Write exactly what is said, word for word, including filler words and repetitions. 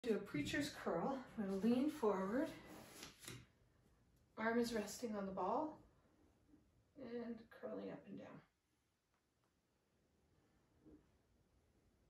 Do a preacher's curl. I'm going to lean forward. Arm is resting on the ball and curling up and down.